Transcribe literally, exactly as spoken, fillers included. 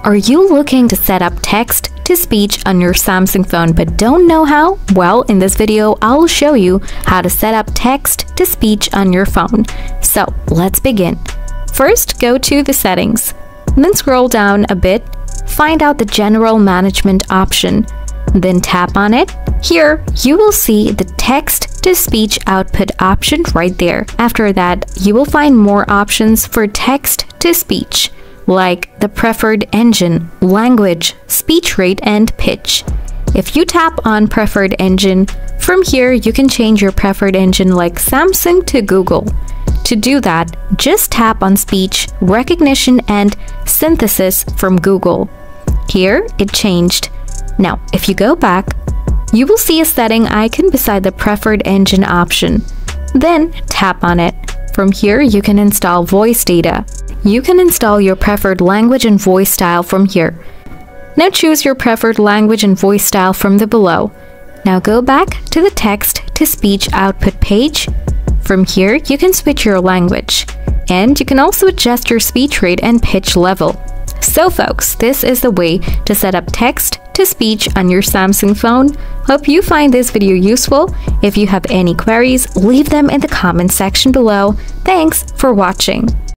Are you looking to set up text-to-speech on your Samsung phone but don't know how? Well, in this video, I'll show you how to set up text-to-speech on your phone. So, let's begin. First, go to the settings. Then scroll down a bit, find out the General Management option. Then tap on it. Here, you will see the text-to-speech output option right there. After that, you will find more options for text-to-speech, like the preferred engine, language, speech rate, and pitch. If you tap on preferred engine, from here you can change your preferred engine like Samsung to Google. To do that, just tap on speech, recognition, and synthesis from Google. Here, it changed. Now, if you go back, you will see a setting icon beside the preferred engine option. Then, tap on it. From here, you can install voice data. You can install your preferred language and voice style from here. Now choose your preferred language and voice style from the below. Now go back to the text-to-speech output page. From here, you can switch your language. And you can also adjust your speech rate and pitch level. So folks, this is the way to set up text-to-speech on your Samsung phone. Hope you find this video useful. If you have any queries, leave them in the comment section below. Thanks for watching.